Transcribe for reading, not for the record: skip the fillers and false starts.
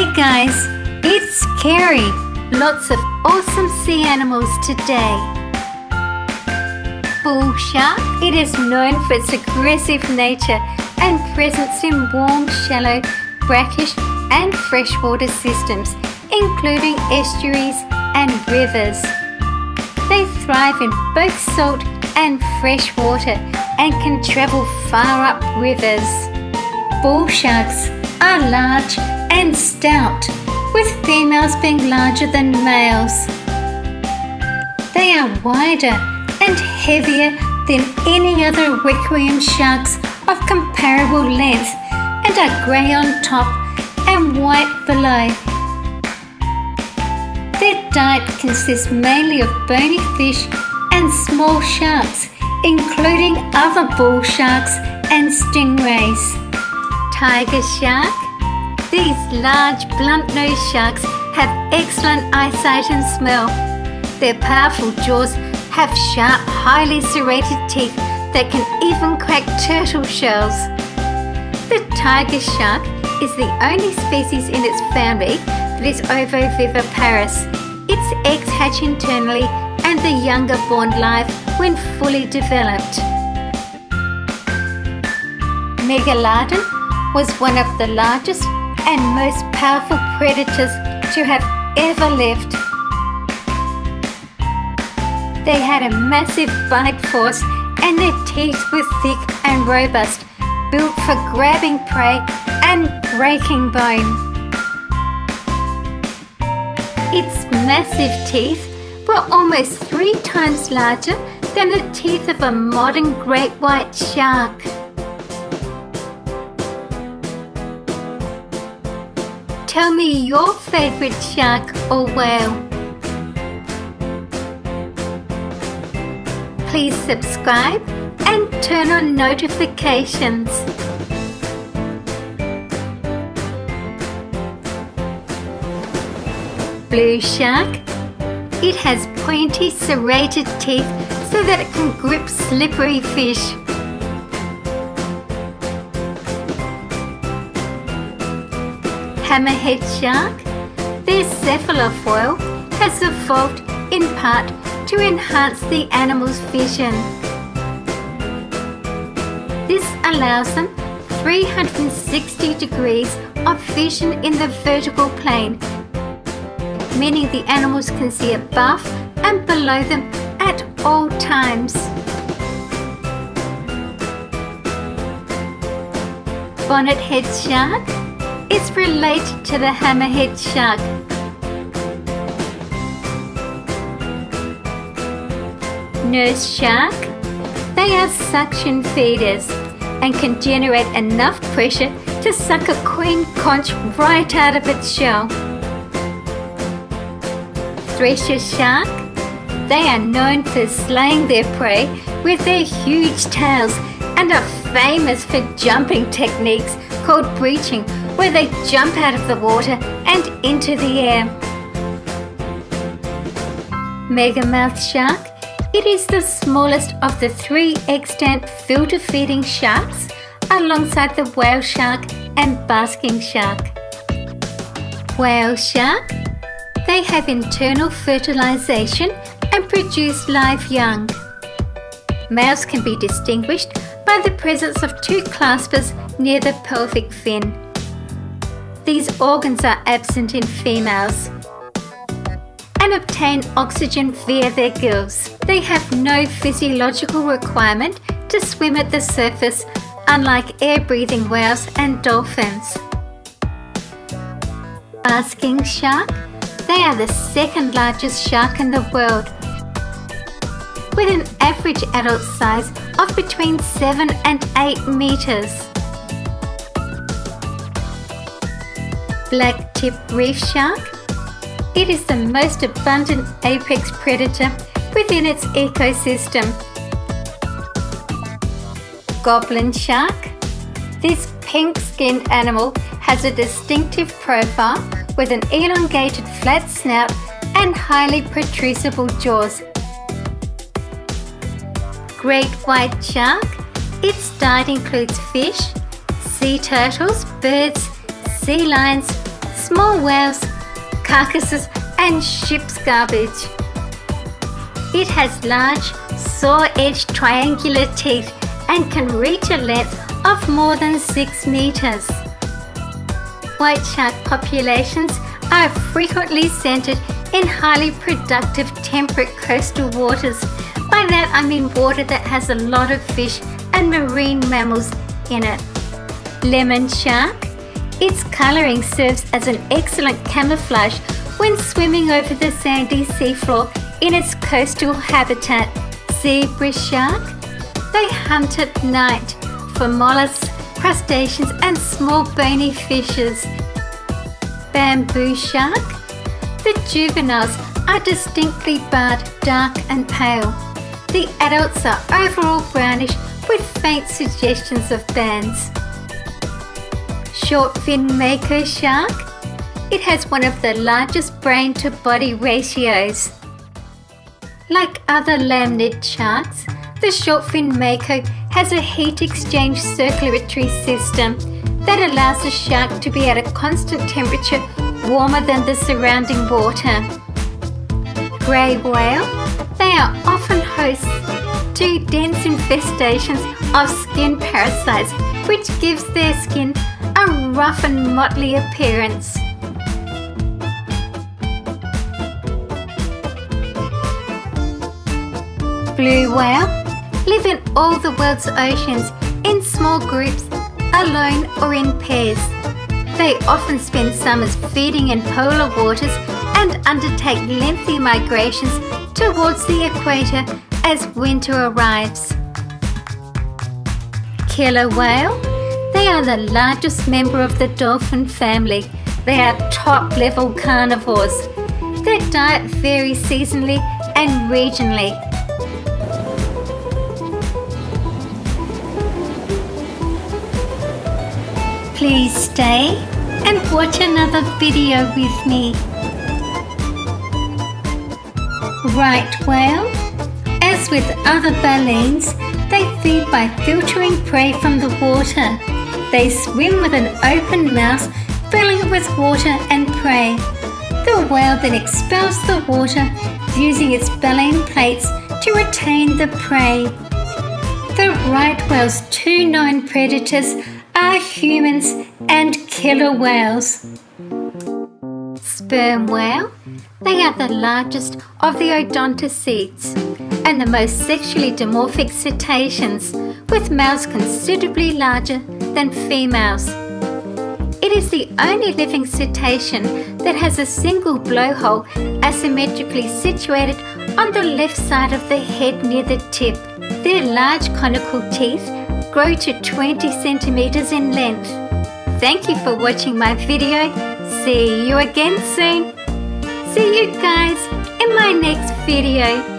Hey guys, it's Carrie. Lots of awesome sea animals today. Bull shark. It is known for its aggressive nature and presence in warm, shallow, brackish and freshwater systems, including estuaries and rivers. They thrive in both salt and fresh water and can travel far up rivers. Bull sharks are large and stout, with females being larger than males. They are wider and heavier than any other requiem sharks of comparable length and are grey on top and white below. Their diet consists mainly of bony fish and small sharks, including other bull sharks and stingrays. Tiger shark. These large, blunt-nosed sharks have excellent eyesight and smell. Their powerful jaws have sharp, highly serrated teeth that can even crack turtle shells. The tiger shark is the only species in its family that is ovoviviparous. Its eggs hatch internally and the young are born live when fully developed. Megalodon was one of the largest and most powerful predators to have ever lived. They had a massive bite force and their teeth were thick and robust, built for grabbing prey and breaking bone. Its massive teeth were almost 3 times larger than the teeth of a modern great white shark. Tell me your favourite shark or whale. Please subscribe and turn on notifications. Blue shark. It has pointy serrated teeth so that it can grip slippery fish. Hammerhead shark. Their cephalofoil has evolved in part to enhance the animal's vision. This allows them 360 degrees of vision in the vertical plane, meaning the animals can see above and below them at all times. Bonnethead shark is related to the hammerhead shark. Nurse shark. They are suction feeders and can generate enough pressure to suck a queen conch right out of its shell. Thresher shark. They are known for slaying their prey with their huge tails and are famous for jumping techniques called breaching, where they jump out of the water and into the air. Megamouth shark. It is the smallest of the 3 extant filter-feeding sharks alongside the whale shark and basking shark. Whale shark. They have internal fertilization and produce live young. Males can be distinguished by the presence of 2 claspers near the pelvic fin. These organs are absent in females and obtain oxygen via their gills. They have no physiological requirement to swim at the surface, unlike air-breathing whales and dolphins. Basking shark. They are the 2nd largest shark in the world, with an average adult size of between 7 and 8 meters. Black-tipped reef shark. It is the most abundant apex predator within its ecosystem. Goblin shark. This pink-skinned animal has a distinctive profile with an elongated flat snout and highly protrusible jaws. Great white shark. Its diet includes fish, sea turtles, birds, sea lions, small whales, carcasses and ship's garbage. It has large, saw-edged triangular teeth and can reach a length of more than 6 meters. White shark populations are frequently centered in highly productive temperate coastal waters. By that I mean water that has a lot of fish and marine mammals in it. Lemon shark. Its colouring serves as an excellent camouflage when swimming over the sandy seafloor in its coastal habitat. Zebra shark. They hunt at night for mollusks, crustaceans and small bony fishes. Bamboo shark. The juveniles are distinctly barred, dark and pale. The adults are overall brownish with faint suggestions of bands. Short-fin Mako shark. It has one of the largest brain-to-body ratios. Like other lamnid sharks, the short-fin Mako has a heat exchange circulatory system that allows the shark to be at a constant temperature warmer than the surrounding water. Grey whale. They are often hosts to dense infestations of skin parasites, which gives their skin a rough and motley appearance. Blue whale live in all the world's oceans in small groups, alone or in pairs. They often spend summers feeding in polar waters and undertake lengthy migrations towards the equator as winter arrives. Killer whale. They are the largest member of the dolphin family. They are top-level carnivores. Their diet varies seasonally and regionally. Please stay and watch another video with me. Right whale. As with other baleens, they feed by filtering prey from the water. They swim with an open mouth, filling it with water and prey. The whale then expels the water using its baleen plates to retain the prey. The right whale's two known predators are humans and killer whales. Sperm whale. They are the largest of the odontocetes and the most sexually dimorphic cetaceans, with males considerably larger than females. It is the only living cetacean that has a single blowhole asymmetrically situated on the left side of the head near the tip. Their large conical teeth grow to 20 centimeters in length. Thank you for watching my video. See you again soon. See you guys in my next video.